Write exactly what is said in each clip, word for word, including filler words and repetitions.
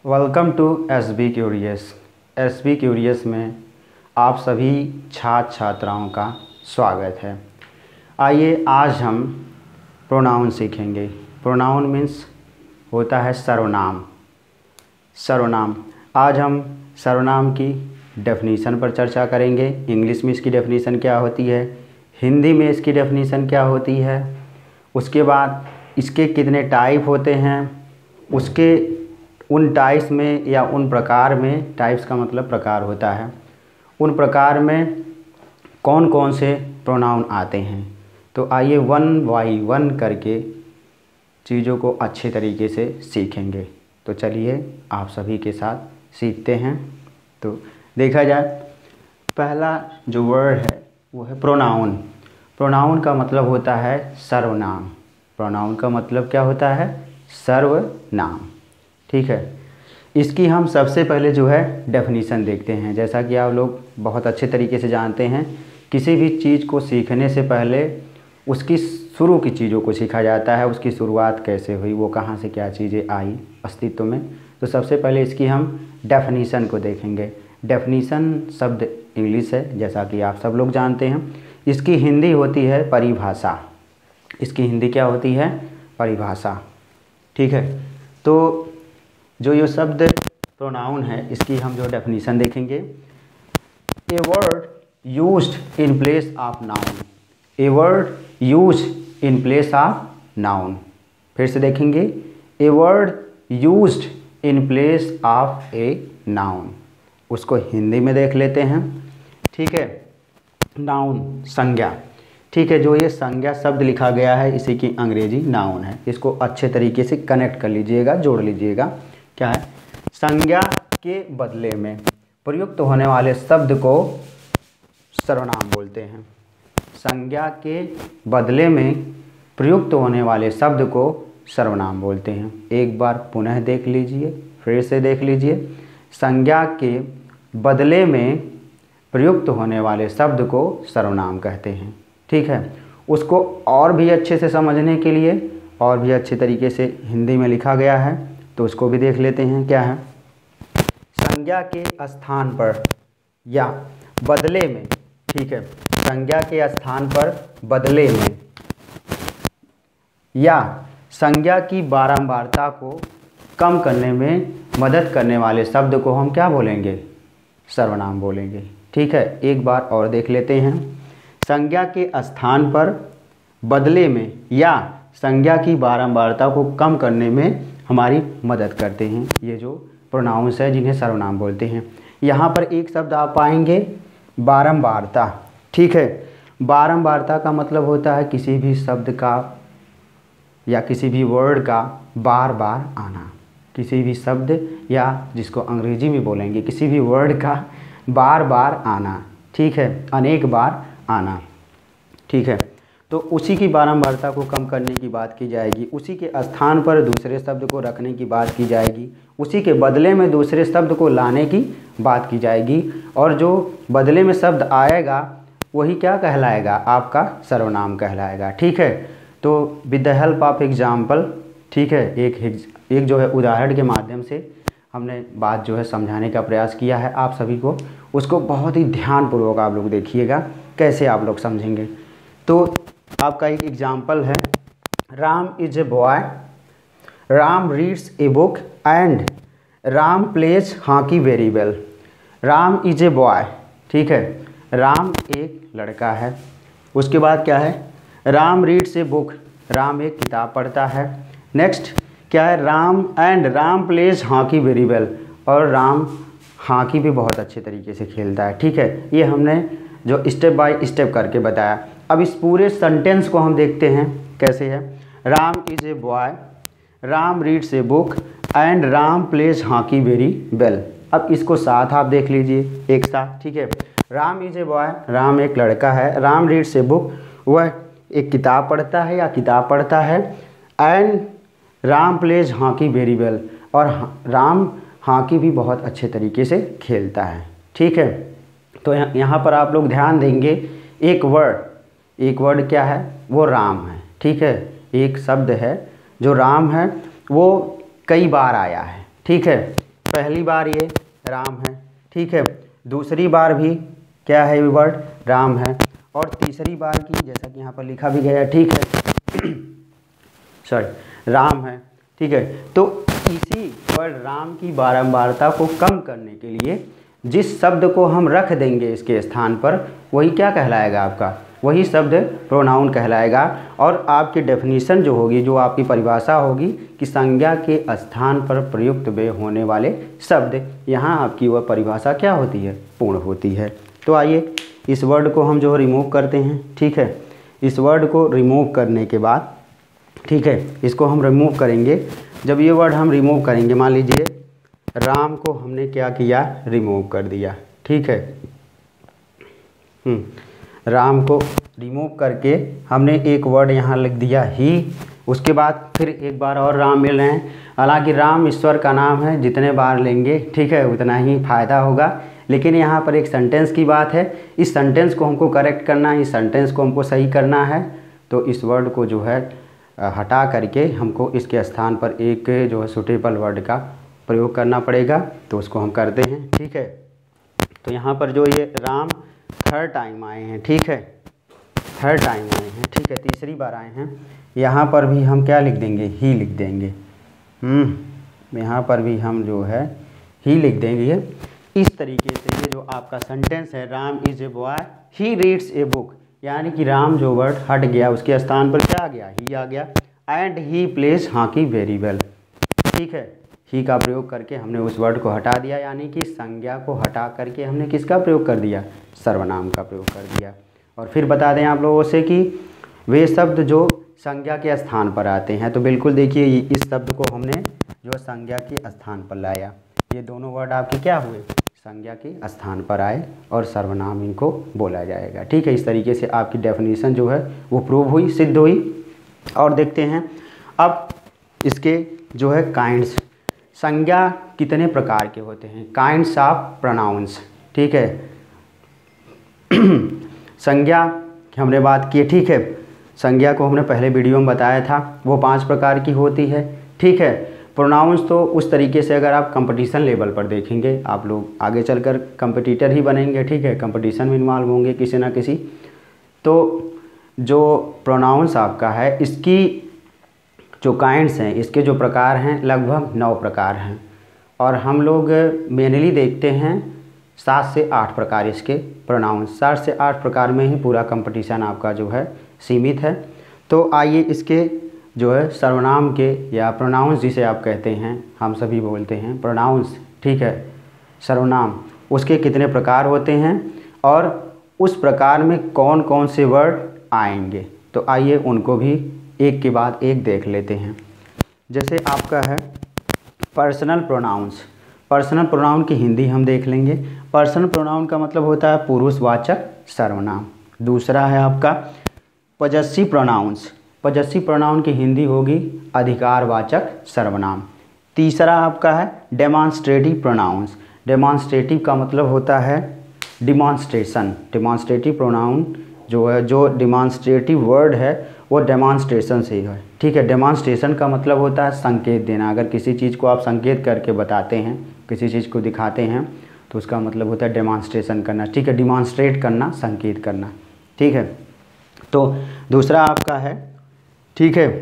Welcome to S B curious. S B curious में आप सभी छात्र छात्राओं का स्वागत है। आइए आज हम प्रोनाउन सीखेंगे। प्रोनाउन मीन्स होता है सर्वनाम। सर्वनाम आज हम सर्वनाम की डेफिनीशन पर चर्चा करेंगे। इंग्लिश में इसकी डेफिनीशन क्या होती है, हिंदी में इसकी डेफिनीशन क्या होती है, उसके बाद इसके कितने टाइप होते हैं, उसके उन टाइप्स में या उन प्रकार में, टाइप्स का मतलब प्रकार होता है, उन प्रकार में कौन कौन से प्रोनाउन आते हैं। तो आइए वन बाई वन करके चीज़ों को अच्छे तरीके से सीखेंगे। तो चलिए आप सभी के साथ सीखते हैं। तो देखा जाए, पहला जो वर्ड है वो है प्रोनाउन। प्रोनाउन का मतलब होता है सर्वनाम। प्रोनाउन का मतलब क्या होता है, सर्वनाम। ठीक है, इसकी हम सबसे पहले जो है डेफिनीशन देखते हैं। जैसा कि आप लोग बहुत अच्छे तरीके से जानते हैं, किसी भी चीज़ को सीखने से पहले उसकी शुरू की चीज़ों को सीखा जाता है। उसकी शुरुआत कैसे हुई, वो कहाँ से क्या चीज़ें आई अस्तित्व में। तो सबसे पहले इसकी हम डेफिनीशन को देखेंगे। डेफिनीशन शब्द इंग्लिश है, जैसा कि आप सब लोग जानते हैं। इसकी हिंदी होती है परिभाषा। इसकी हिंदी क्या होती है, परिभाषा। ठीक है, तो जो ये शब्द प्रोनाउन है, इसकी हम जो डेफिनीशन देखेंगे, a word used in place of noun. A word used in place of noun. फिर से देखेंगे, a word used in place of a noun. उसको हिंदी में देख लेते हैं। ठीक है, नाउन संज्ञा। ठीक है, जो ये संज्ञा शब्द लिखा गया है, इसी की अंग्रेजी नाउन है। इसको अच्छे तरीके से कनेक्ट कर लीजिएगा, जोड़ लीजिएगा। क्या है, संज्ञा के बदले में प्रयुक्त होने वाले शब्द को सर्वनाम बोलते हैं। संज्ञा के बदले में प्रयुक्त होने वाले शब्द को सर्वनाम बोलते हैं। एक बार पुनः देख लीजिए, फिर से देख लीजिए। संज्ञा के बदले में प्रयुक्त होने वाले शब्द को सर्वनाम कहते हैं। ठीक है, उसको और भी अच्छे से समझने के लिए और भी अच्छे तरीके से हिंदी में लिखा गया है, तो उसको भी देख लेते हैं। क्या है, संज्ञा के स्थान पर या बदले में। ठीक है, संज्ञा के स्थान पर बदले में या संज्ञा की बारंबारता को कम करने में मदद करने वाले शब्द को हम क्या बोलेंगे, सर्वनाम बोलेंगे। ठीक है, एक बार और देख लेते हैं। संज्ञा के स्थान पर बदले में या संज्ञा की बारंबारता को कम करने में हमारी मदद करते हैं ये जो प्रोनाउंस है, जिन्हें सर्वनाम बोलते हैं। यहाँ पर एक शब्द आप पाएंगे, बारंबारता। ठीक है, बारंबारता का मतलब होता है किसी भी शब्द का या किसी भी वर्ड का बार बार आना। किसी भी शब्द या जिसको अंग्रेजी में बोलेंगे, किसी भी वर्ड का बार बार आना। ठीक है, अनेक बार आना। ठीक है, तो उसी की बारंबारता को कम करने की बात की जाएगी। उसी के स्थान पर दूसरे शब्द को रखने की बात की जाएगी। उसी के बदले में दूसरे शब्द को लाने की बात की जाएगी। और जो बदले में शब्द आएगा वही क्या कहलाएगा, आपका सर्वनाम कहलाएगा। ठीक है, तो with the help of example, ठीक है, एक एक जो है उदाहरण के माध्यम से हमने बात जो है समझाने का प्रयास किया है आप सभी को। उसको बहुत ही ध्यानपूर्वक आप लोग देखिएगा, कैसे आप लोग समझेंगे। तो आपका एक एग्जाम्पल है, Ram is a boy, Ram reads a book and Ram plays hockey very well. Ram is a boy. ठीक है, राम एक लड़का है। उसके बाद क्या है, Ram reads a book, Ram एक किताब पढ़ता है। नेक्स्ट क्या है, Ram and Ram plays hockey very well, और राम हॉकी भी बहुत अच्छे तरीके से खेलता है। ठीक है, ये हमने जो स्टेप बाय स्टेप करके बताया। अब इस पूरे सेंटेंस को हम देखते हैं कैसे है। Ram is a boy, Ram reads a book and Ram plays hockey very well. अब इसको साथ आप देख लीजिए एक साथ। ठीक है, Ram is a boy, Ram एक लड़का है। राम रीड्स ए बुक, वह एक किताब पढ़ता है या किताब पढ़ता है। And Ram plays hockey very well, और राम हॉकी भी बहुत अच्छे तरीके से खेलता है। ठीक है, तो यहाँ पर आप लोग ध्यान देंगे, एक वर्ड, एक वर्ड क्या है, वो राम है। ठीक है, एक शब्द है जो राम है, वो कई बार आया है। ठीक है, पहली बार ये राम है, ठीक है, दूसरी बार भी क्या है, वर्ड राम है, और तीसरी बार की जैसा कि यहाँ पर लिखा भी गया है, ठीक है, सॉरी राम है, ठीक है। तो इसी वर्ड राम की बारंबारता को कम करने के लिए जिस शब्द को हम रख देंगे इसके स्थान पर, वही क्या कहलाएगा आपका, वही शब्द प्रोनाउन कहलाएगा। और आपकी डेफिनीशन जो होगी, जो आपकी परिभाषा होगी कि संज्ञा के स्थान पर प्रयुक्त वे होने वाले शब्द, यहाँ आपकी वह परिभाषा क्या होती है, पूर्ण होती है। तो आइए इस वर्ड को हम जो रिमूव करते हैं, ठीक है। इस वर्ड को रिमूव करने के बाद, ठीक है, इसको हम रिमूव करेंगे। जब ये वर्ड हम रिमूव करेंगे, मान लीजिए राम को हमने क्या किया, रिमूव कर दिया, ठीक है, हम्म राम को रिमूव करके हमने एक वर्ड यहाँ लिख दिया ही। उसके बाद फिर एक बार और राम मिल रहे हैं। हालांकि राम ईश्वर का नाम है, जितने बार लेंगे, ठीक है, उतना ही फ़ायदा होगा। लेकिन यहाँ पर एक सेंटेंस की बात है, इस सेंटेंस को हमको करेक्ट करना है, इस सेंटेंस को हमको सही करना है। तो इस वर्ड को जो है हटा करके हमको इसके स्थान पर एक जो है सुटेबल वर्ड का प्रयोग करना पड़ेगा। तो उसको हम करते हैं, ठीक है। तो यहाँ पर जो ये राम थर्ड टाइम आए हैं, ठीक है, थर्ड टाइम आए हैं, ठीक है, तीसरी बार आए हैं। यहाँ पर भी हम क्या लिख देंगे, ही लिख देंगे। हम्म यहाँ पर भी हम जो है ही लिख देंगे। इस तरीके से ये जो आपका सेंटेंस है, Ram is a boy he reads a book, यानी कि राम जो वर्ड हट गया, उसके स्थान पर क्या आ गया, ही आ गया। And he plays hockey very well, ठीक है, ही का प्रयोग करके हमने उस वर्ड को हटा दिया, यानी कि संज्ञा को हटा करके हमने किसका प्रयोग कर दिया, सर्वनाम का प्रयोग कर दिया। और फिर बता दें आप लोगों से कि वे शब्द जो संज्ञा के स्थान पर आते हैं, तो बिल्कुल देखिए इस शब्द को हमने जो संज्ञा के स्थान पर लाया। ये दोनों वर्ड आपके क्या हुए, संज्ञा के स्थान पर आए और सर्वनाम इनको बोला जाएगा, ठीक है। इस तरीके से आपकी डेफिनेशन जो है वो प्रूव हुई, सिद्ध हुई। और देखते हैं अब इसके जो है काइंड्स, संज्ञा कितने प्रकार के होते हैं, काइंड्स ऑफ प्रोनाउंस, ठीक है। संज्ञा हमने बात की, ठीक है, संज्ञा को हमने पहले वीडियो में बताया था, वो पांच प्रकार की होती है, ठीक है। प्रोनाउंस तो उस तरीके से अगर आप कंपटीशन लेवल पर देखेंगे, आप लोग आगे चलकर कंपटीटर ही बनेंगे, ठीक है, कंपटीशन में इन्वॉल्व होंगे किसी ना किसी। तो जो प्रोनाउंस आपका है, इसकी जो काइंड्स हैं, इसके जो प्रकार हैं, लगभग नौ प्रकार हैं। और हम लोग मेनली देखते हैं सात से आठ प्रकार इसके प्रोनाउंस, सात से आठ प्रकार में ही पूरा कंपटीशन आपका जो है सीमित है। तो आइए इसके जो है सर्वनाम के या प्रोनाउंस जिसे आप कहते हैं, हम सभी बोलते हैं प्रोनाउंस, ठीक है, सर्वनाम, उसके कितने प्रकार होते हैं और उस प्रकार में कौन कौन से वर्ड आएंगे। तो आइए उनको भी एक के बाद एक देख लेते हैं। जैसे आपका है पर्सनल प्रोनाउंस, पर्सनल प्रोनाउन की हिंदी हम देख लेंगे। पर्सनल प्रोनाउन का मतलब होता है पुरुषवाचक सर्वनाम। दूसरा है आपका पॉजेसिव प्रोनाउंस, पॉजेसिव प्रोनाउन की हिंदी होगी अधिकारवाचक सर्वनाम। तीसरा आपका है डेमॉन्स्ट्रेटिव प्रोनाउंस, डेमॉन्स्ट्रेटिव का मतलब होता है डिमॉन्स्ट्रेशन, डिमॉन्स्ट्रेटिव प्रोनाउन जो है, जो डिमॉन्स्ट्रेटिव वर्ड है वो डेमॉन्स्ट्रेशन से है, ठीक है। डेमॉन्स्ट्रेशन का मतलब होता है संकेत देना। अगर किसी चीज़ को आप संकेत करके बताते हैं, किसी चीज़ को दिखाते हैं, तो उसका मतलब होता है डेमॉन्स्ट्रेशन करना, ठीक है, डिमॉन्स्ट्रेट करना, संकेत करना, ठीक है। तो दूसरा आपका है, ठीक है,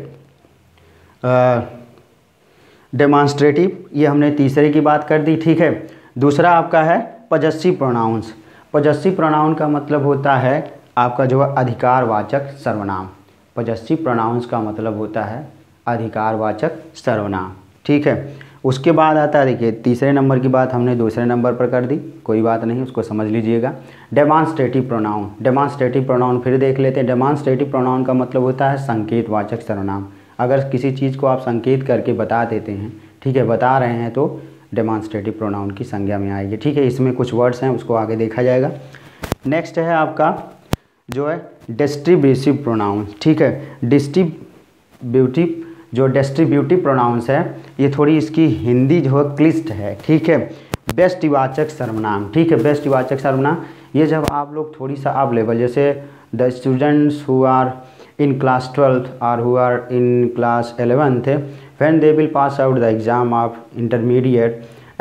डेमॉन्स्ट्रेटिव, ये हमने तीसरे की बात कर दी, ठीक है। दूसरा आपका है पॉजेसिव प्रोनाउंस, पॉजेसिव प्रोनाउन का मतलब होता है आपका जो है अधिकारवाचक सर्वनाम। पॉजेसिव प्रोनाउंस का मतलब होता है अधिकारवाचक सर्वनाम, ठीक है। उसके बाद आता है, देखिए तीसरे नंबर की बात हमने दूसरे नंबर पर कर दी, कोई बात नहीं, उसको समझ लीजिएगा। डेमॉन्स्ट्रेटिव प्रोनाउन, डेमॉन्स्ट्रेटिव प्रोनाउन फिर देख लेते हैं। डेमॉन्स्ट्रेटिव प्रोनाउन का मतलब होता है संकेतवाचक सर्वनाम। अगर किसी चीज़ को आप संकेत करके बता देते हैं, ठीक है, बता रहे हैं, तो डेमॉन्स्ट्रेटिव प्रोनाउन की संज्ञा में आएगी, ठीक है। इसमें कुछ वर्ड्स हैं, उसको आगे देखा जाएगा। नेक्स्ट है आपका जो है डिस्ट्रीब्यूटिव प्रोनाउन, ठीक है। डिस्ट्रीब्यूटिव, जो डिस्ट्रीब्यूटिव प्रोनाउंस है, ये थोड़ी इसकी हिंदी जो है क्लिष्ट है, ठीक है। व्यष्टिवाचक सर्वनाम, ठीक है, व्यष्टिवाचक सर्वनाम, ये जब आप लोग थोड़ी सा आप लेवल, जैसे the students who are in class twelfth or who are in class eleventh, when they will pass out the exam of intermediate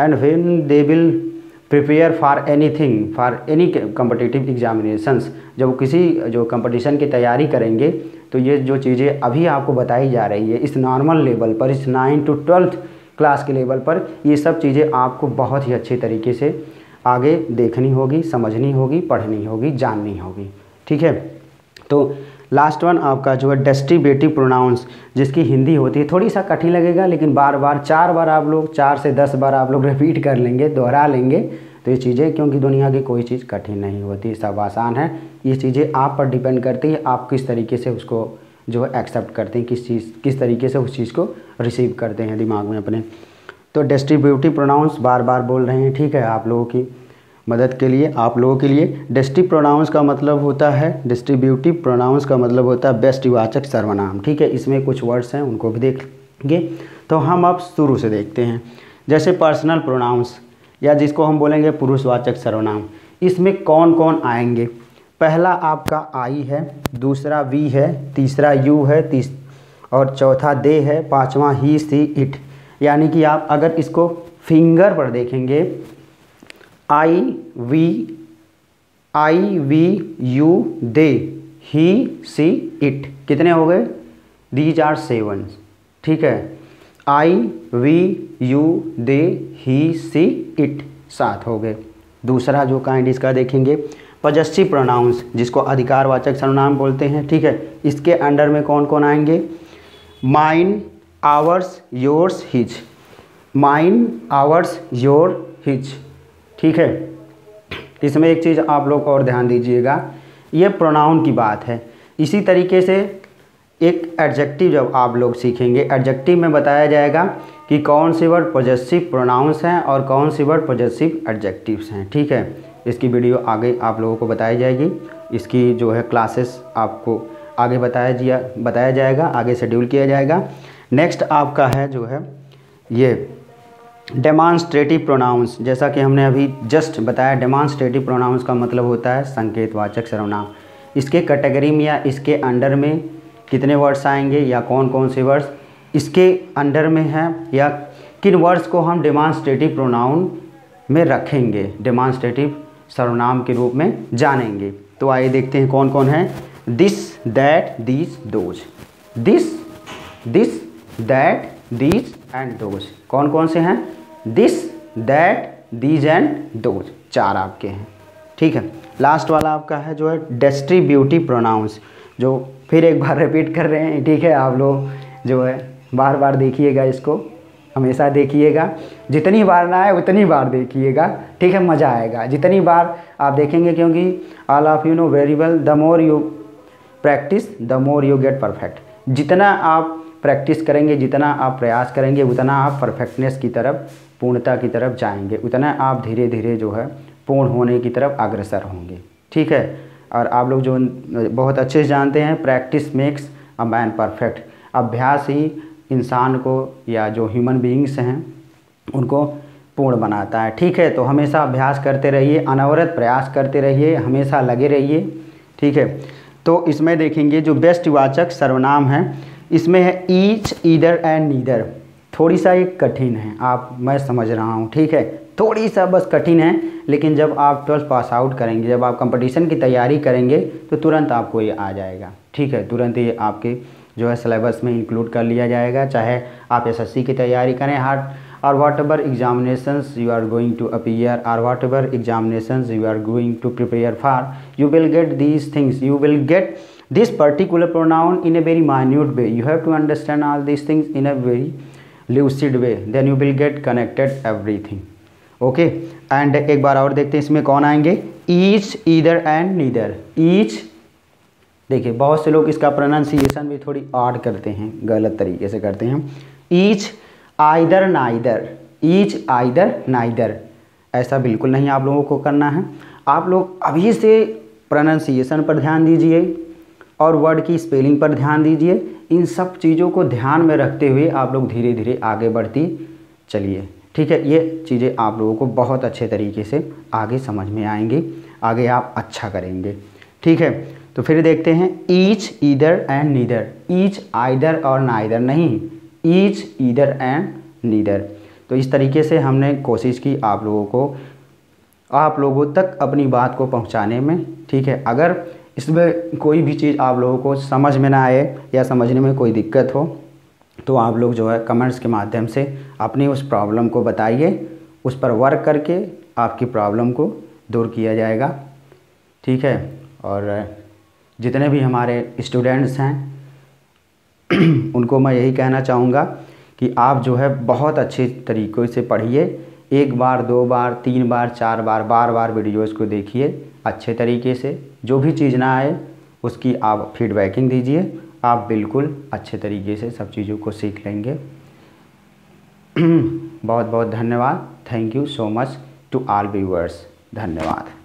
and when they will prepare for anything for any competitive examinations, जब किसी जो competition की तैयारी करेंगे तो ये जो चीज़ें अभी आपको बताई जा रही है इस नॉर्मल लेवल पर, इस नाइन टू ट्वेल्थ क्लास के लेवल पर, ये सब चीज़ें आपको बहुत ही अच्छे तरीके से आगे देखनी होगी, समझनी होगी, पढ़नी होगी, जाननी होगी। ठीक है, तो लास्ट वन आपका जो है डिस्ट्रीब्यूटिव प्रोनाउंस, जिसकी हिंदी होती है, थोड़ी सा कठिन लगेगा लेकिन बार बार चार बार आप लोग चार से दस बार आप लोग रिपीट कर लेंगे, दोहरा लेंगे तो ये चीज़ें, क्योंकि दुनिया की कोई चीज़ कठिन नहीं होती, सब आसान है। ये चीज़ें आप पर डिपेंड करती है, आप किस तरीके से उसको जो है एक्सेप्ट करते हैं, किस चीज़ किस तरीके से उस चीज़ को रिसीव करते हैं दिमाग में अपने। तो डिस्ट्रीब्यूटिव प्रोनाउंस बार बार बोल रहे हैं, ठीक है, आप लोगों की मदद के लिए, आप लोगों के लिए। डिस्ट्री प्रोनाउंस का मतलब होता है, डिस्ट्रीब्यूटिव प्रोनाउंस का मतलब होता है व्यष्टिवाचक सर्वनाम। ठीक है, इसमें कुछ वर्ड्स हैं उनको भी देखेंगे। तो हम अब शुरू से देखते हैं। जैसे पर्सनल प्रोनाउंस या जिसको हम बोलेंगे पुरुषवाचक सर्वनाम, इसमें कौन कौन आएंगे? पहला आपका आई है, दूसरा वी है, तीसरा यू है, तीस और चौथा दे है, पांचवा ही सी इट। यानी कि आप अगर इसको फिंगर पर देखेंगे, I we I we you they he she it, कितने हो गए? These are seven. ठीक है, I we you they he she it, सात हो गए। दूसरा जो काइंड इसका देखेंगे पॉजेसिव प्रोनाउंस, जिसको अधिकारवाचक सर्वनाम बोलते हैं। ठीक है, इसके अंडर में कौन कौन आएंगे? Mine, ours, yours, his. Mine, ours, your, his. ठीक है, इसमें एक चीज़ आप लोग और ध्यान दीजिएगा, ये प्रोनाउन की बात है। इसी तरीके से एक एडजेक्टिव जब आप लोग सीखेंगे, एडजेक्टिव में बताया जाएगा कि कौन से वर्ड पॉजेसिव प्रोनाउंस हैं और कौन से वर्ड पॉजेसिव एडजेक्टिव्स हैं। ठीक है, इसकी वीडियो आगे आप लोगों को बताई जाएगी, इसकी जो है क्लासेस आपको आगे बताया जिया बताया जाएगा, आगे शेड्यूल किया जाएगा। नेक्स्ट आपका है जो है ये डेमॉन्स्ट्रेटिव प्रोनाउंस। जैसा कि हमने अभी जस्ट बताया, डेमॉन्स्ट्रेटिव प्रोनाउंस का मतलब होता है संकेतवाचक सर्वनाम। इसके कैटेगरी में या इसके अंडर में कितने वर्ड्स आएंगे या कौन कौन से वर्ड्स इसके अंडर में हैं, या किन वर्ड्स को हम डेमॉन्स्ट्रेटिव प्रोनाउन में रखेंगे, डेमॉन्स्ट्रेटिव सर्वनाम के रूप में जानेंगे। तो आइए देखते हैं कौन कौन है। This, that, these, those. This, this, that, these and those, कौन कौन से हैं? This, that, these and those, चार आपके हैं। ठीक है, लास्ट वाला आपका है जो है डिस्ट्रीब्यूटिव प्रोनाउंस, जो फिर एक बार रिपीट कर रहे हैं। ठीक है, आप लोग जो है बार बार देखिएगा, इसको हमेशा देखिएगा, जितनी बार ना आए उतनी बार देखिएगा। ठीक है, मज़ा आएगा जितनी बार आप देखेंगे, क्योंकि all of you know very well, the more you practice the more you get perfect. जितना आप प्रैक्टिस करेंगे, जितना आप प्रयास करेंगे, उतना आप परफेक्टनेस की तरफ, पूर्णता की तरफ जाएंगे, उतना आप धीरे धीरे जो है पूर्ण होने की तरफ अग्रसर होंगे। ठीक है, और आप लोग जो बहुत अच्छे से जानते हैं, practice makes a man perfect. अभ्यास ही इंसान को या जो ह्यूमन बीइंग्स हैं उनको पूर्ण बनाता है। ठीक है, तो हमेशा अभ्यास करते रहिए, अनवरत प्रयास करते रहिए, हमेशा लगे रहिए। ठीक है, तो इसमें देखेंगे जो व्यष्टिवाचक सर्वनाम है, इसमें है ईच, ईदर एंड नीदर। थोड़ी सा एक कठिन है, आप मैं समझ रहा हूँ। ठीक है, थोड़ी सा बस कठिन है, लेकिन जब आप ट्वेल्थ पास आउट करेंगे, जब आप कंपटीशन की तैयारी करेंगे तो तुरंत आपको ये आ जाएगा। ठीक है, तुरंत ये आपके जो है सिलेबस में इंक्लूड कर लिया जाएगा, चाहे आप एसएससी की तैयारी करें, हार्ड और whatever examinations you are going to appear और whatever examinations you are going to prepare for, you will get these things, you will get this particular pronoun in a very minute way. You have to understand all these things in a very lucid way, then you will get connected everything. Okay, and एक बार और देखते हैं इसमें कौन आएंगे। each, either and neither। each, देखिए बहुत से लोग इसका प्रोनाउंसिएशन भी थोड़ी ऑड करते हैं, गलत तरीके से करते हैं। each, either, neither। each, either, neither, ऐसा बिल्कुल नहीं आप लोगों को करना है। आप लोग अभी से प्रोनाउंसिएशन पर ध्यान दीजिए और वर्ड की स्पेलिंग पर ध्यान दीजिए। इन सब चीज़ों को ध्यान में रखते हुए आप लोग धीरे धीरे आगे बढ़ती चलिए। ठीक है, ये चीज़ें आप लोगों को बहुत अच्छे तरीके से आगे समझ में आएंगी, आगे आप अच्छा करेंगे। ठीक है, तो फिर देखते हैं each, either and neither. Each, either और नाइदर नहीं, ईच, ईदर एंड नीदर। तो इस तरीके से हमने कोशिश की आप लोगों को आप लोगों तक अपनी बात को पहुंचाने में। ठीक है, अगर इसमें कोई भी चीज़ आप लोगों को समझ में ना आए या समझने में कोई दिक्कत हो तो आप लोग जो है कमेंट्स के माध्यम से अपनी उस प्रॉब्लम को बताइए, उस पर वर्क करके आपकी प्रॉब्लम को दूर किया जाएगा। ठीक है, और जितने भी हमारे स्टूडेंट्स हैं उनको मैं यही कहना चाहूँगा कि आप जो है बहुत अच्छे तरीक़ों से पढ़िए, एक बार दो बार तीन बार चार बार बार बार वीडियोज़ को देखिए अच्छे तरीके से। जो भी चीज़ ना आए उसकी आप फीडबैकिंग दीजिए, आप बिल्कुल अच्छे तरीके से सब चीज़ों को सीख लेंगे। बहुत बहुत धन्यवाद। Thank you so much to all viewers. धन्यवाद।